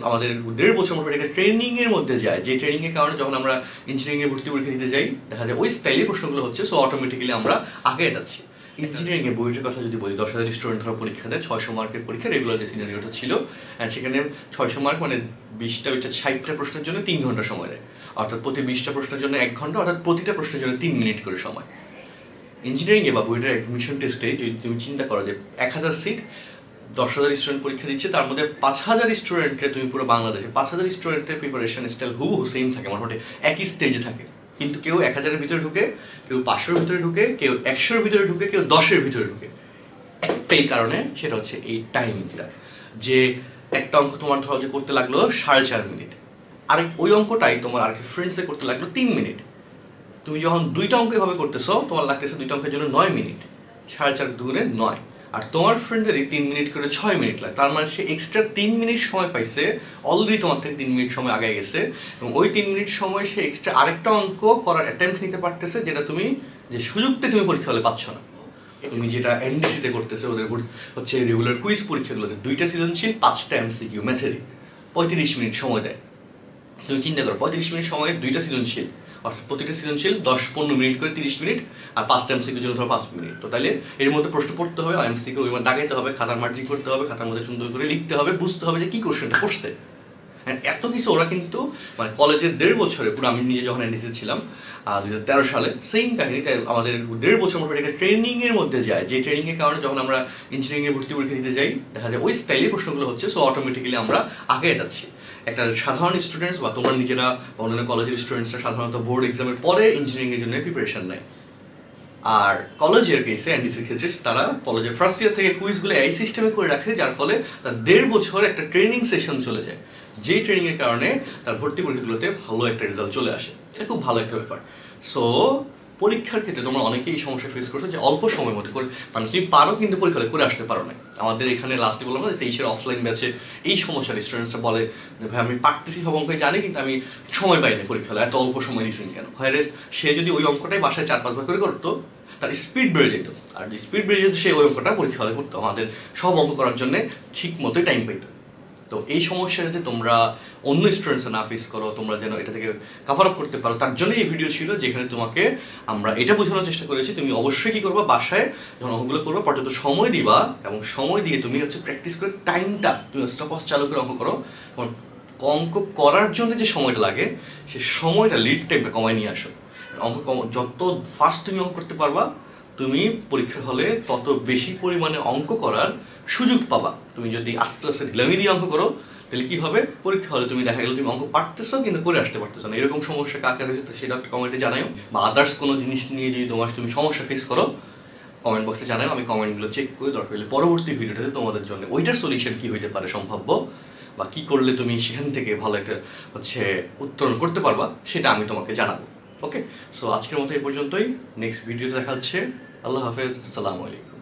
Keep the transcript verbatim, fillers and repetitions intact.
আমাদের দেড় বছর মোটামুটি একটা ট্রেনিংয়ের মধ্যে যায়, যে ট্রেনিংয়ের কারণে যখন আমরা ইঞ্জিনিয়ারিংয়ে ভর্তি পরীক্ষা দিতে যাই দেখা যায় ওই স্টাইলের প্রশ্নগুলো হচ্ছে, সো অটোমেটিক্যালি আমরা আগে যাচ্ছি। ইঞ্জিনিয়ারিংয়ের বইটার কথা যদি বলি, দশ হাজার স্টুডেন্ট ধরা পরীক্ষা দেয়, ছয়শো মার্কের পরীক্ষা, রেগুলার যে সিনারিওটা ছিল, অ্যান্ড সেখানে ছয়শো মার্ক মানে বিশটা বিশটা ষাটটা প্রশ্নের জন্য তিন ঘন্টা সময় দেয়, অর্থাৎ প্রতি বিশটা প্রশ্নের জন্য এক ঘন্টা, অর্থাৎ প্রতিটা প্রশ্নের জন্য তিন মিনিট করে সময়। ইঞ্জিনিয়ারিংয়ে বা বইটার অ্যাডমিশন টেস্টে যদি তুমি চিন্তা করো যে এক হাজার সিট, দশ হাজার স্টুডেন্ট পরীক্ষা দিচ্ছে, তার মধ্যে পাঁচ হাজার স্টুডেন্টের তুমি পুরো বাংলাদেশে পাঁচ হাজার স্টুডেন্টের প্রিপারেশন স্টাইল হু হু সেম থাকে, মোটামুটি একই স্টেজে থাকে, কিন্তু কেউ এক হাজারের ভিতরে ঢুকে, কেউ পাঁচশোর ভিতরে ঢুকে, কেউ একশোর ভিতরে ঢুকে, কেউ দশের ভিতরে ঢুকে। একটাই কারণে, সেটা হচ্ছে এই টাইমিংটা, যে একটা অঙ্ক তোমার ধরো যে করতে লাগলো সাড়ে চার মিনিট, আর ওই অঙ্কটাই তোমার আর কি ফ্রেন্ডসে করতে লাগলো তিন মিনিট। তুমি যখন দুইটা অঙ্ক এভাবে করতেছো, তোমার লাগতেছে দুইটা অঙ্কের জন্য নয় মিনিট, সাড়ে চার দুগুণে নয়, আর তোমার ফ্রেন্ডেরই তিন মিনিট করে ছয় মিনিট লাগে, তার মানে সে এক্সট্রা তিন মিনিট সময় পাইছে, অলরেডি তোমার থেকে তিন মিনিট সময় আগে গেছে, এবং ওই তিন মিনিট সময় সে এক্সট্রা আরেকটা অঙ্ক করার অ্যাটেম্প্ট নিতে পারতেছে, যেটা তুমি যে সুযোগটা তুমি পরীক্ষা হলে পাচ্ছ না। তুমি যেটা এনডিসিতে করতেছে, ওদের হচ্ছে রেগুলার কুইজ পরীক্ষাগুলোতে দুইটা সৃজনশীল, পাঁচটা এমসিকিউ ম্যাথেরই পঁয়ত্রিশ মিনিট সময় দেয়। তুমি চিন্তা করো, পঁয়ত্রিশ মিনিট সময়ে দুইটা সৃজনশীল, অর্থাৎ প্রতিটা সৃজনশীল দশ পনেরো মিনিট করে তিরিশ মিনিট, আর পাঁচটা এমসিকিউ জন্য ধরো পাঁচ মিনিট। তো তাহলে এর মধ্যে প্রশ্ন পড়তে হবে, এমসিকিউ ওই দাগাইতে হবে, খাতার মার্জিং করতে হবে, খাতার মধ্যে সুন্দর করে লিখতে হবে, বুঝতে হবে যে কী কোশ্চেনটা পড়ছে। হ্যাঁ, এত কিছু ওরা কিন্তু মানে কলেজের দেড় বছরে পুরো, আমি নিজে যখন এনডিসি ছিলাম দু হাজার তেরো সালে, সেম কাহিনী, তাই আমাদের দেড় বছর মোটামুটি একটা ট্রেনিংয়ের মধ্যে যায়, যে ট্রেনিংয়ের কারণে যখন আমরা ইঞ্জিনিয়ারিংয়ে ভর্তি পরীক্ষা দিতে যাই দেখা যায় ওই স্টাইলের প্রশ্নগুলো হচ্ছে, সো অটোমেটিক্যালি আমরা আগে যাচ্ছি। একটা সাধারণ স্টুডেন্টস বা তোমরা নিজেরা অন্যান্য কলেজের স্টুডেন্টসরা সাধারণত বোর্ড এক্সামের পরে ইঞ্জিনিয়ারিংয়ের জন্য প্রিপারেশন নেয়, আর কলেজের কেসে এনডিসির ক্ষেত্রে তারা কলেজের ফার্স্ট ইয়ার থেকে কুইজগুলো এই সিস্টেমে করে রাখে, যার ফলে তার দেড় বছর একটা ট্রেনিং সেশন চলে যায়, যেই ট্রেনিংয়ের কারণে তার ভর্তি পরীক্ষাগুলোতে ভালো একটা রেজাল্ট চলে আসে। এটা খুব ভালো একটা ব্যাপার। সো পরীক্ষার ক্ষেত্রে তোমরা অনেকেই এই সমস্যা ফেস করছো যে অল্প সময়ের মধ্যে করে, মানে তুমি পারো কিন্তু পরীক্ষা করে আসতে পারো না। আমাদের এখানে লাস্টে বললাম না, তেইশের অফলাইন ব্যাচে এই সমস্যার স্টুডেন্টসরা বলে যে ভাই আমি পারতেছি সব অঙ্কই জানি, কিন্তু আমি সময় পাই না পরীক্ষা হলে, এত অল্প সময় নিয়েছেন কেন? হ্যারেস সে যদি ওই অঙ্কটাই বাসায় চার পাঁচবার করে করতো, তার স্পিড বেড়ে যেত, আর স্পিড বেড়ে যেত সে ওই অঙ্কটা পরীক্ষা হলে করতো, আমাদের সব অঙ্ক করার জন্য ঠিক মতোই টাইম পেত। তো এই সমস্যা যাতে তোমরা অন্য স্টুডেন্টসরা না ফেস করো, তোমরা যেন এটা থেকে কাভার আপ করতে পারো, তার জন্য এই ভিডিও ছিল, যেখানে তোমাকে আমরা এটা বোঝানোর চেষ্টা করেছি তুমি অবশ্যই কী করবা, বাসায় যখন অঙ্কগুলো করবা পর্যাপ্ত সময় দিবা, এবং সময় দিয়ে তুমি হচ্ছে প্র্যাকটিস করে টাইমটা তুমি স্টপওয়াচ চালু করে অঙ্ক করো। অঙ্ক করার জন্য যে সময়টা লাগে সে সময়টা লিড টাইমটা কমায় নিয়ে আসো। অঙ্ক কম যত ফাস্ট তুমি অঙ্ক করতে পারবা, তুমি পরীক্ষা হলে তত বেশি পরিমাণে অঙ্ক করার সুযোগ পাবা। তুমি যদি আস্তে আস্তে ঢিলামি দিয়ে অঙ্ক করো, তাহলে কী হবে, পরীক্ষা হলে তুমি দেখা গেলো তুমি অঙ্ক পারতেছো কিন্তু করে আসতে পারতেছো না। এরকম সমস্যা কাকে হয়েছে সেটা একটা কমেন্টে জানাও, বা আদার্স কোনো জিনিস নিয়ে যদি তোমার তুমি সমস্যা ফেস করো কমেন্ট বক্সে জানাও, আমি কমেন্টগুলো চেক করে দরকার হলে পরবর্তী ভিডিওটাতে তোমাদের জন্য ওইটার সলিউশন কী হইতে পারে সম্ভাব্য, বা কী করলে তুমি সেখান থেকে ভালো একটা হচ্ছে উত্তরণ করতে পারবা, সেটা আমি তোমাকে জানাবো। ওকে, সো আজকের মতো এই পর্যন্তই, নেক্সট ভিডিওতে দেখা হচ্ছে। আল্লাহ হাফেজ, আসসালামু আলাইকুম।